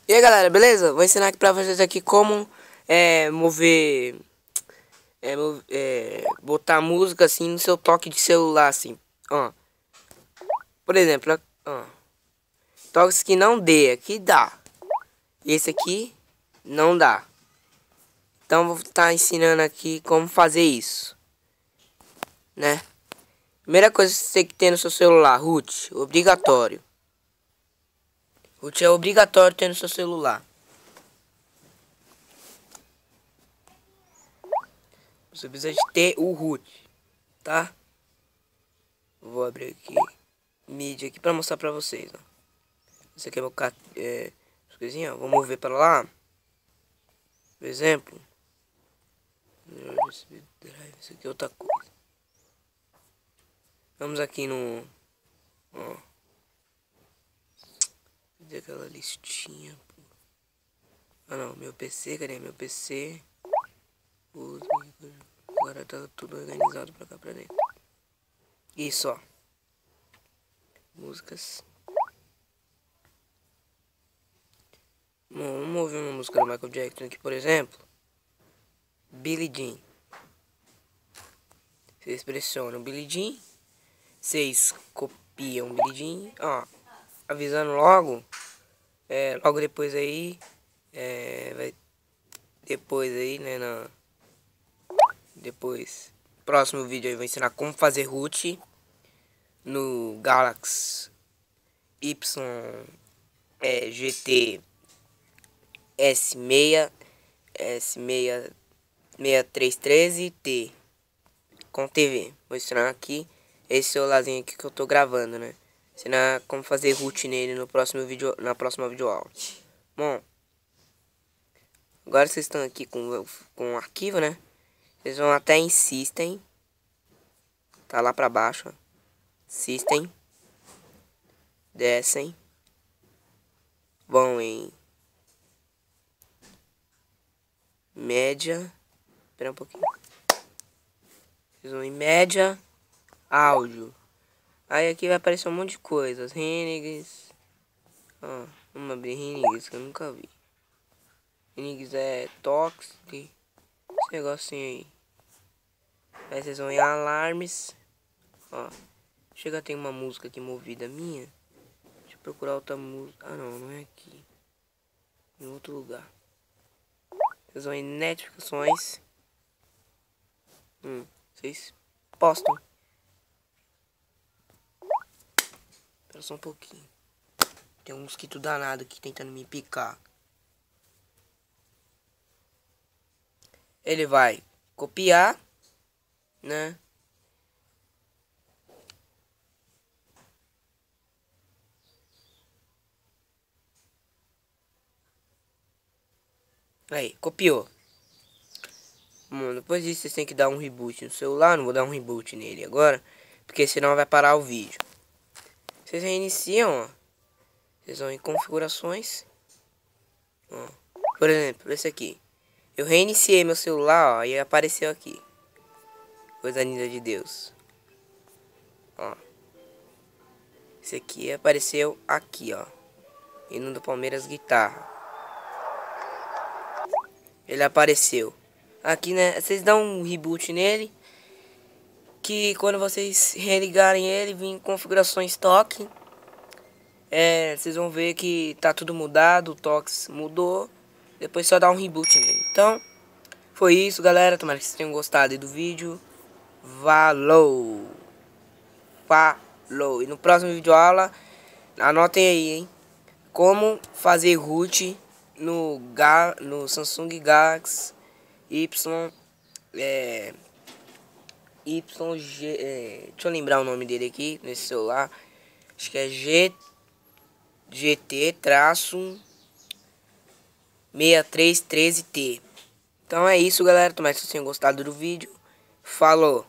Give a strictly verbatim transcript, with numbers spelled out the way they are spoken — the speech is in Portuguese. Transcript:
E aí galera, beleza? Vou ensinar aqui pra vocês aqui como é, mover, é, mov- é, botar música assim no seu toque de celular assim, ó. Por exemplo, ó, toques que não dê, aqui dá. Esse aqui não dá. Então vou estar ensinando aqui como fazer isso, né? Primeira coisa que você tem que ter no seu celular, root, obrigatório. Root é obrigatório ter no seu celular. Você precisa de ter o root, tá? Vou abrir aqui mídia aqui pra mostrar pra vocês, ó. Esse aqui é meu cat... é, coisinha, ó. Vou mover para lá. Por exemplo, isso aqui é outra coisa. Vamos aqui no, ó, cadê aquela listinha, pô? Ah não, meu P C, cadê meu P C? Agora tá tudo organizado pra cá, pra dentro. Isso, ó. Músicas. Bom, vamos ouvir uma música do Michael Jackson aqui, por exemplo. Billie Jean. Vocês pressionam Billie Jean. Vocês copiam Billie Jean. Ó, avisando logo. É, logo depois aí. É, vai. Depois aí, né? Na, depois. Próximo vídeo aí eu vou ensinar como fazer root no Galaxy Y é, G T S seis S seis seis três treze T com T V. Vou ensinar aqui esse celularzinho aqui que eu tô gravando, né? Ensinar como fazer root nele no próximo vídeo, na próxima videoaula. Bom, agora vocês estão aqui com, com o arquivo, né? Vocês vão até em System. Tá lá pra baixo, ó. System. Descem. Vão em média. Espera um pouquinho. Vocês vão em média. Áudio. Aí aqui vai aparecer um monte de coisas. Renegades. Ó, vamos abrir Renegades que eu nunca vi. Renegades é Toxic. Esse negocinho aí. Aí vocês vão em alarmes. Ó. Chega, tem uma música aqui movida minha. Deixa eu procurar outra música. Ah não, não é aqui. Em outro lugar. Vocês vão em notificações. Hum, vocês postam. Espera só um pouquinho. Tem um mosquito danado aqui tentando me picar. Ele vai copiar, né? Aí, copiou. Bom, depois disso vocês têm que dar um reboot no celular. Não vou dar um reboot nele agora, porque senão vai parar o vídeo. Vocês reiniciam, ó. Vocês vão em configurações. Ó. Por exemplo, esse aqui. Eu reiniciei meu celular, ó, e apareceu aqui. Coisa linda de Deus. Ó. Esse aqui apareceu aqui, ó. Hino do Palmeiras Guitarra. Ele apareceu. Aqui, né? Vocês dão um reboot nele. Que quando vocês religarem ele, vir em configurações toque. É, vocês vão ver que tá tudo mudado. O toque mudou. Depois só dá um reboot nele. Então, foi isso, galera. Tomara que vocês tenham gostado aí do vídeo. Falou! Falou! E no próximo vídeo aula, anotem aí, hein? Como fazer root no, Ga no Samsung Galaxy Y é, Y G, é, deixa eu lembrar o nome dele aqui nesse celular. Acho que é G, GT traço seis três treze T. Então é isso, galera. Tomara que vocês tenham gostado do vídeo. Falou!